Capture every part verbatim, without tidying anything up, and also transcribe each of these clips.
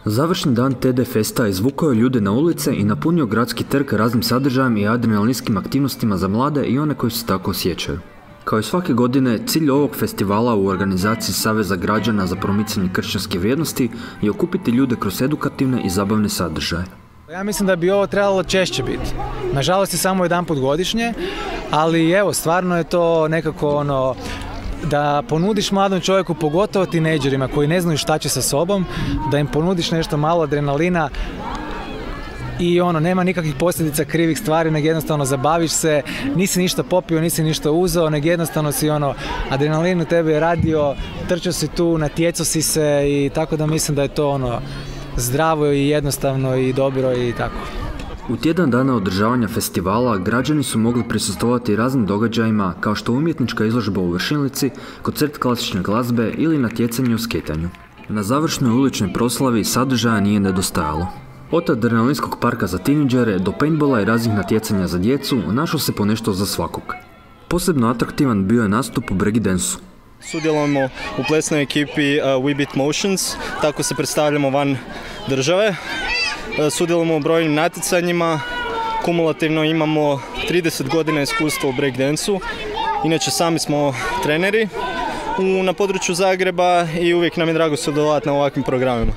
Završni dan T D Festa izvukao je ljude na ulice i napunio gradski trg raznim sadržajem i adrenalinskim aktivnostima za mlade i one koji se tako osjećaju. Kao i svake godine, cilj ovog festivala u organizaciji Saveza građana za promicanje kršćanske vrijednosti je okupiti ljude kroz edukativne i zabavne sadržaje. Ja mislim da bi ovo trebalo češće biti. Nažalost je samo jedan put godišnje, ali evo, stvarno je to nekako ono, da ponudiš mladom čovjeku, pogotovo tinejdžerima koji ne znaju šta će sa sobom, da im ponudiš nešto malo adrenalina i ono, nema nikakvih posljedica krivih stvari, nego jednostavno zabaviš se, nisi ništa popio, nisi ništa uzeo, nego jednostavno si ono, adrenalin u tebe je radio, trčao si tu, natjecao si se i tako da mislim da je to ono, zdravo i jednostavno i dobro i tako. U tjedan dana održavanja festivala građani su mogli prisustvovati raznim događajima kao što umjetnička izložba u Vršinlici, koncert klasične glazbe ili natjecanje u sketanju. Na završnoj uličnoj proslavi sadržaja nije nedostajalo. Od adrenalinskog parka za tinejdžere do paintballa i raznih natjecanja za djecu našlo se ponešto za svakog. Posebno atraktivan bio je nastup u breakdansu. Sudjelujemo u plesnoj ekipi We Beat Motions, tako se predstavljamo van države. Sudjelujemo u brojnim natjecanjima, kumulativno imamo trideset godina iskustva u breakdansu. Inače sami smo treneri u, na području Zagreba i uvijek nam je drago sudjelovati na ovakvim programima.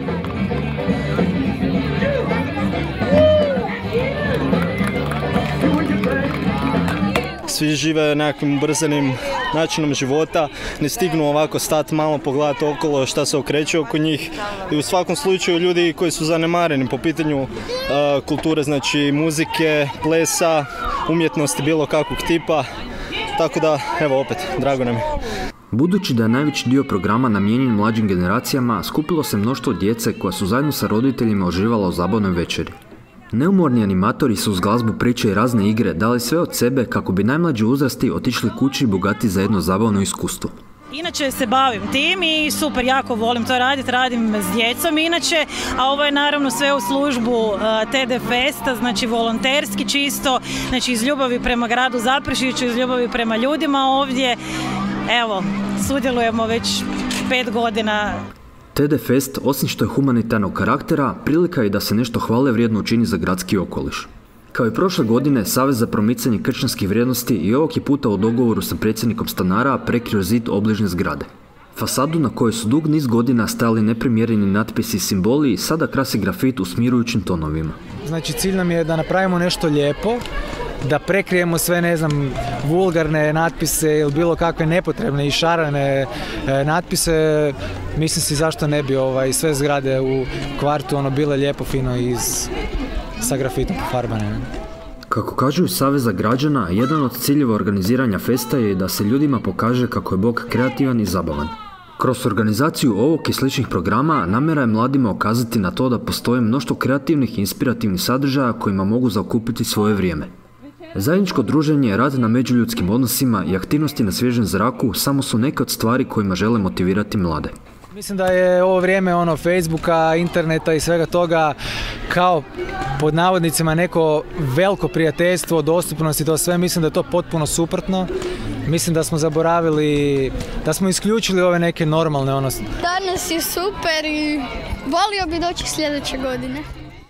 Svi žive nekakvim ubrzanim načinom života, ne stignu ovako stati malo pogledati okolo šta se okreće oko njih i u svakom slučaju ljudi koji su zanemareni po pitanju uh, kulture, znači muzike, plesa, umjetnosti bilo kakvog tipa, tako da evo opet, drago nam je. Budući da je najveći dio programa namijenjen mlađim generacijama, skupilo se mnoštvo djece koja su zajedno sa roditeljima uživala u zabavnoj večeri. Neumorni animatori su uz glazbu, priče i razne igre dali sve od sebe kako bi najmlađi uzrasti otišli kući bogati za jedno zabavno iskustvo. Inače se bavim tim i super, jako volim to raditi, radim s djecom inače, a ovo je naravno sve u službu T D Festa, znači volonterski čisto, znači iz ljubavi prema gradu Zaprešiću, iz ljubavi prema ljudima ovdje. Evo, sudjelujemo već pet godina. T D Fest, osim što je humanitarnog karaktera, prilika je da se nešto hvale vrijedno učini za gradski okoliš. Kao i prošle godine, Savez za promicanje kršćanskih vrijednosti i ovog je puta u dogovoru sa predsjednikom stanara prekrio zid obližnje zgrade. Fasadu na kojoj su dug niz godina stajali neprimjereni natpisi i simboli sada krasi grafit u smirujućim tonovima. Znači cilj nam je da napravimo nešto lijepo, da prekrijemo sve, ne znam, vulgarne natpise ili bilo kakve nepotrebne i šarane e, natpise. Mislim si zašto ne bi ovaj, sve zgrade u kvartu ono bile lijepo, fino iz, sa grafitom pofarbane. Kako kažu iz Saveza građana, jedan od ciljeva organiziranja festa je da se ljudima pokaže kako je Bog kreativan i zabavan. Kroz organizaciju ovog i sličnih programa namjera je mladima ukazati na to da postoje mnoštvo kreativnih i inspirativnih sadržaja kojima mogu zaokupiti svoje vrijeme. Zajedničko druženje, rad na međuljudskim odnosima i aktivnosti na svježem zraku samo su neke od stvari kojima žele motivirati mlade. Mislim da je ovo vrijeme ono Facebooka, interneta i svega toga kao pod navodnicima neko veliko prijateljstvo, dostupnost i to sve. Mislim da je to potpuno suprotno. Mislim da smo zaboravili, da smo isključili ove neke normalne ono. Danas je super i volio bi doći sljedeće godine.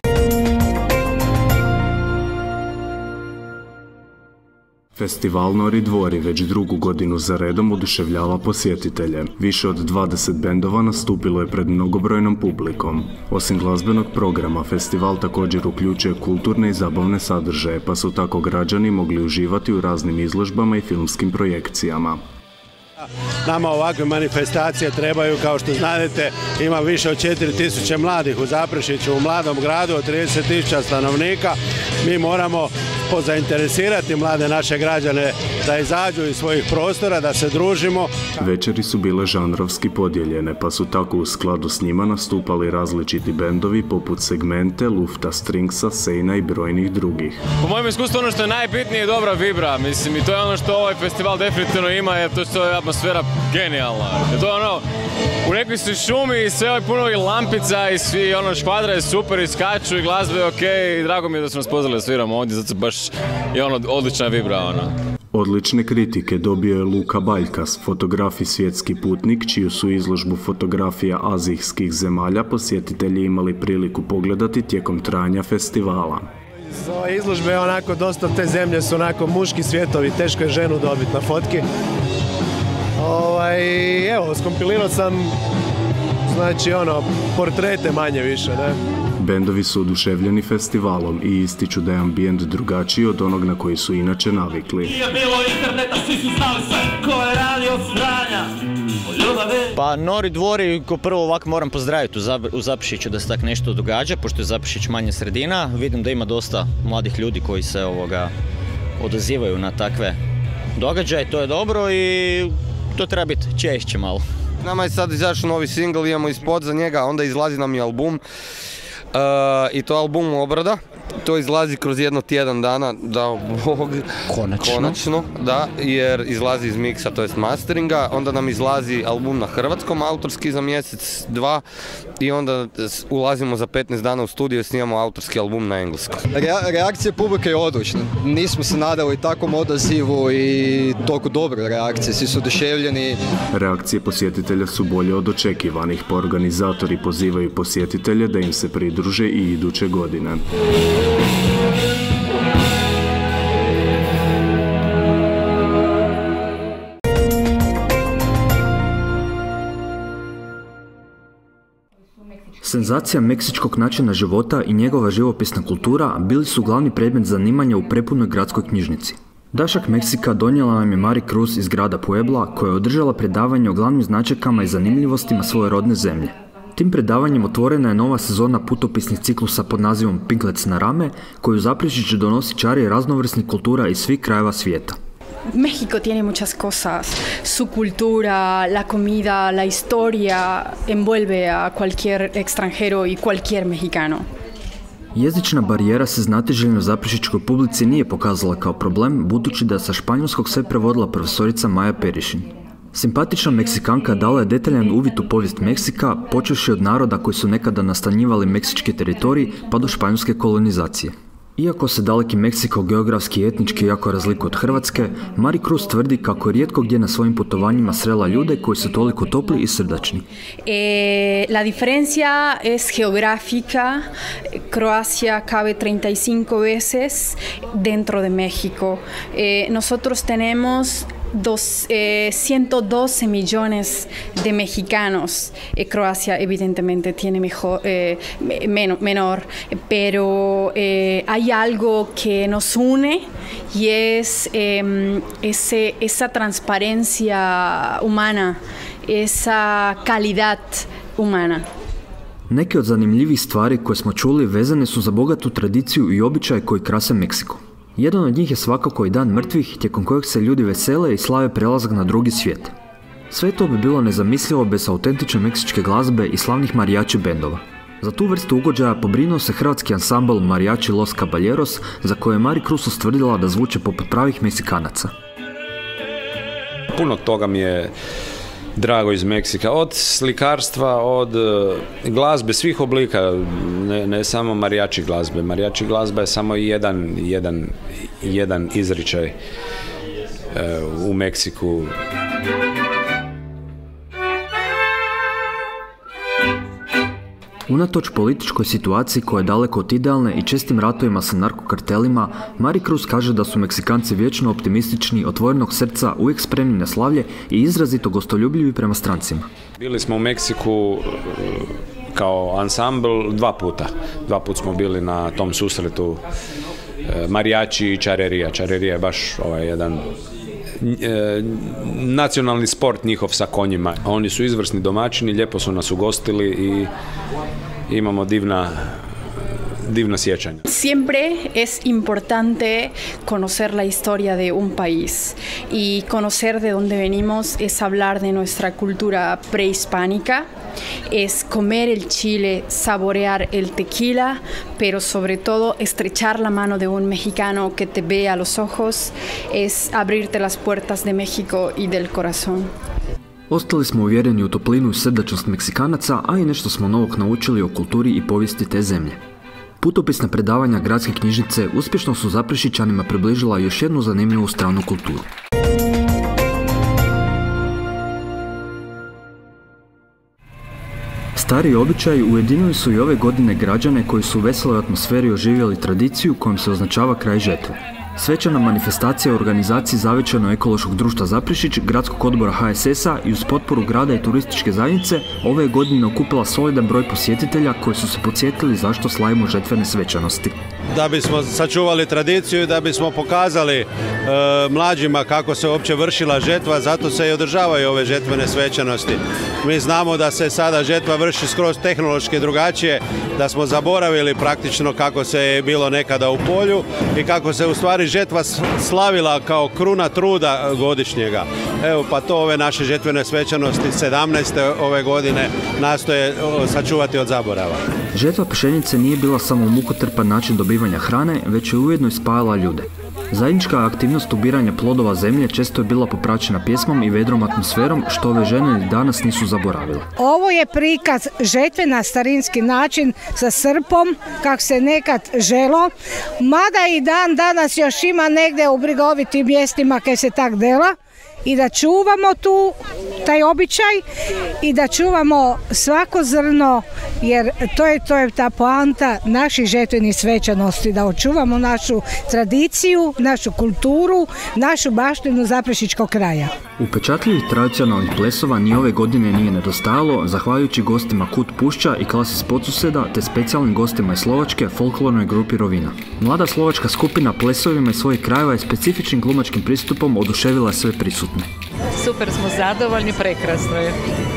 Festival Nori dvori već drugu godinu za redom oduševljava posjetitelje. Više od dvadeset bendova nastupilo je pred mnogobrojnom publikom. Osim glazbenog programa, festival također uključuje kulturne i zabavne sadržaje, pa su tako građani mogli uživati u raznim izložbama i filmskim projekcijama. Nama ovakve manifestacije trebaju, kao što znate, ima više od četiri tisuće mladih u Zaprešiću, u mladom gradu od trideset tisuća stanovnika. Mi moramo zainteresirati mlade naše građane da izađu iz svojih prostora, da se družimo. Večeri su bile žanrovski podijeljene, pa su tako u skladu s njima nastupali različiti bendovi poput Segmente, Lufta, Stringsa, Sejna i brojnih drugih. Po mojem iskustvu ono što je najbitnije je dobra vibra, mislim, i to je ono što ovaj festival definitivno ima, jer to je atmosfera genijalna. Jer to je ono, u nekoj su šumi i sve je puno i lampica i svi, ono, škvadra je super i skaču i glazba je okej, i drago mi je da su nas pozvali da sviramo ovdje, zato baš je ono odlična vibra, ono. Odlične kritike dobio je Luka Baljkas, fotograf i svjetski putnik, čiju su izložbu fotografija azijskih zemalja posjetitelji imali priliku pogledati tijekom trajanja festivala. Iz ove izložbe onako dosta te zemlje su onako muški svjetovi, teško je ženu dobiti na fotki. Ovaj, evo, skompilirao sam znači ono, portrete manje više, ne? Bendovi su oduševljeni festivalom i ističu da je ambijent drugačiji od onog na koji su inače navikli. Pa Nori dvori, ko prvo ovako moram pozdraviti u Zaprešiću da se tak nešto događa, pošto je Zaprešić manja sredina. Vidim da ima dosta mladih ljudi koji se ovoga odazivaju na takve događaje, to je dobro i to treba biti češće malo. Nama je sad izašao novi singl, imamo ispod za njega, onda izlazi nam i album. Uh, I to album Obrada, to izlazi kroz jedno tjedan dana, da Bog, konačno. konačno, da, jer izlazi iz miksa, to jest masteringa, onda nam izlazi album na hrvatskom, autorski za mjesec, dva, i onda ulazimo za petnaest dana u studio i snimamo autorski album na engleskom. Re- reakcija publike je odlična, nismo se nadali takvom odazivu i toliko dobre reakcije, svi su oduševljeni. Reakcije posjetitelja su bolje od očekivanih, pa organizatori pozivaju posjetitelje da im se pridruže i iduće godine. Senzacija meksičkog načina života i njegova živopisna kultura bili su glavni predmet zanimanja u prepunoj gradskoj knjižnici. Dašak Meksika donijela nam je Mari Cruz iz grada Puebla, koja je održala predavanje o glavnim značajkama i zanimljivostima svoje rodne zemlje. Tim predavanjem otvorena je nova sezona putopisnih ciklusa pod nazivom Pinklets na rame, koju Zaprešić donosi čari raznovrsnih kultura iz svih krajeva svijeta. México tiene muchas cosas, su cultura, la comida, la historia envuelve a cualquier extranjero y cualquier mexicano. Jezična barijera se znatiželjno zaprešičkoj publici nije pokazala kao problem, budući da je sa španjolskog sve prevodila profesorica Maja Perišin. Simpatična Meksikanka dala je detaljan uvid u povijest Meksika, počevši od naroda koji su nekada nastanjivali meksički teritorij pa do španjolske kolonizacije. Iako se daleki Meksiko geografski i etnički jako razlikuje od Hrvatske, Mari Cruz tvrdi kako je rijetko gdje na svojim putovanjima srela ljude koji su toliko topli i srdačni. Eh, la diferencia es geográfica. Croacia cabe treinta y cinco veces dentro de México. Eh, nosotros tenemos Dos, eh, ciento doce millones de mexicanos. Eh, Croacia evidentemente tiene mejor, eh, men menor, pero eh, hay algo que nos une y es eh, ese, esa transparencia humana, esa calidad humana. Neke od zanimljivih stvari koje smo čuli vezane su za bogatu tradiciju i običaje koji krase Meksiko. Jedan od njih je svakako i Dan mrtvih, tijekom kojeg se ljudi vesele i slave prelazak na drugi svijet. Sve to bi bilo nezamislivo bez autentične meksičke glazbe i slavnih marijači bendova. Za tu vrstu ugođaja pobrinuo se hrvatski ansambl Mariachi Los Caballeros, za koje je Mari Cruz ustvrdila da zvuče poput pravih Meksikanaca. Puno toga mi je drago iz Meksika, od slikarstva, od glazbe svih oblika, ne, ne samo marijači glazbe. Marijači glazba je samo jedan, jedan, jedan izričaj e, u Meksiku. Unatoč političkoj situaciji koja je daleko od idealne i čestim ratovima sa narkokartelima, Mari Cruz kaže da su Meksikanci vječno optimistični, otvorenog srca, uvijek spremni na slavlje i izrazito gostoljubljivi prema strancima. Bili smo u Meksiku kao ansambl dva puta. Dva puta smo bili na tom susretu marijači i čarerija. Čarerija je baš ovaj jedan E, nacionalni sport njihov sa konjima. Oni su izvrsni domaćini, lijepo su nas ugostili i imamo divna, divna sjećanja. Siempre es importante conocer la historia de un país y conocer de dónde venimos es hablar de nuestra cultura prehispánica, es comer el chile, saborear el tequila, pero sobre todo estrechar la mano de un mexicano que te ve a los ojos, es abrirte las puertas de México y del corazón. Ostali smo uvjereni u toplinu i srdačnost Meksikanaca, a i nešto smo novog naučili o kulturi i povijesti te zemlje. Putopisna predavanja gradske knjižnice uspješno su Zaprešićanima približila još jednu zanimljivu stranu kulturu. Stari običaji ujedinili su i ove godine građane koji su u veseloj atmosferi oživjeli tradiciju kojom se označava kraj žetve. Svečana manifestacija u organizaciji Zavičajno-ekološkog društva Zaprešić, gradskog odbora H S S-a i uz potporu grada i turističke zajednice ove godine okupila solidan broj posjetitelja koji su se podsjetili zašto slavimo žetvene svečanosti. Da bismo sačuvali tradiciju i da bismo pokazali e, mlađima kako se uopće vršila žetva, zato se i održavaju ove žetvene svečanosti. Mi znamo da se sada žetva vrši skroz tehnološki drugačije, da smo zaboravili praktično kako se je bilo nekada u polju i kako se u stvari žetva slavila kao kruna truda godišnjega. Evo pa to ove naše žetvene svečanosti sedamnaeste ove godine nastoje sačuvati od zaborava. Žetva pšenice nije bila samo mukotrpan način dobivanja hrane, već je ujedno i spajala ljude. Zajednička aktivnost ubiranja plodova zemlje često je bila popraćena pjesmom i vedrom atmosferom, što ove žene ni danas nisu zaboravile. Ovo je prikaz žetve na starinski način sa srpom, kak se nekad želo, mada i dan danas još ima negdje u brigovitim mjestima kaj se tak dela. I da čuvamo tu taj običaj i da čuvamo svako zrno, jer to je, to je ta poanta naših žetvenih svečanosti, da očuvamo našu tradiciju, našu kulturu, našu baštinu Zaprešićkog kraja. Upečatljivih tradicionalnih plesova ni ove godine nije nedostajalo, zahvaljujući gostima Kut Pušća i Klasi s Podsuseda, te specijalnim gostima iz Slovačke, folklornoj grupi Rovina. Mlada slovačka skupina plesovima iz svojih krajeva i specifičnim glumačkim pristupom oduševila sve prisutne. Super smo zadovoljni, prekrasno je.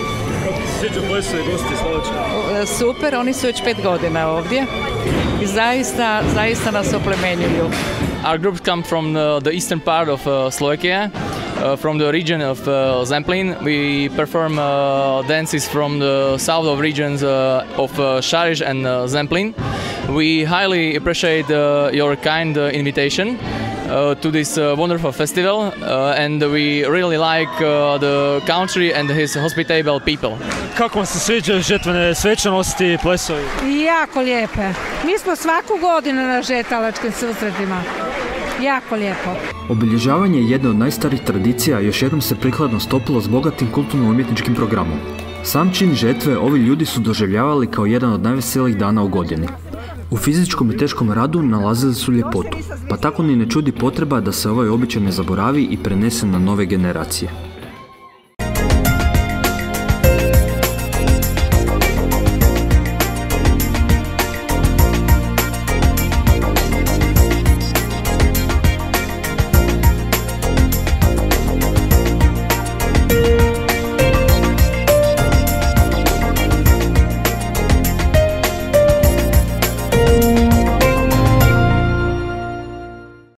Sviđu plesovi gosti iz Slovačke? Super, oni su već pet godina ovdje i zaista, zaista nas oplemenjuju. Our groups come from the, the eastern part of uh, Slovakia, uh, from the region of uh, Zemplín. We perform uh, dances from the south of regions uh, of uh, Šariš and uh, Zemplín. We highly appreciate uh, your kind uh, invitation Uh, to this uh, wonderful festival uh, and we really like uh, the country and his hospitable people. Kako vam se sviđaju žetvene svečanosti i plesovi? Jako lijepe. Mi smo svaku godinu na žetalačkim susretima. Jako lijepo. Obilježavanje jedne od najstarijih tradicija još jednom se prikladno stopilo s bogatim kulturno-umjetničkim programom. Sam čin žetve ovi ljudi su doživljavali kao jedan od najveselijih dana u godini. U fizičkom i teškom radu nalazili su ljepotu, pa tako ni ne čudi potreba da se ovaj običaj ne zaboravi i prenese na nove generacije.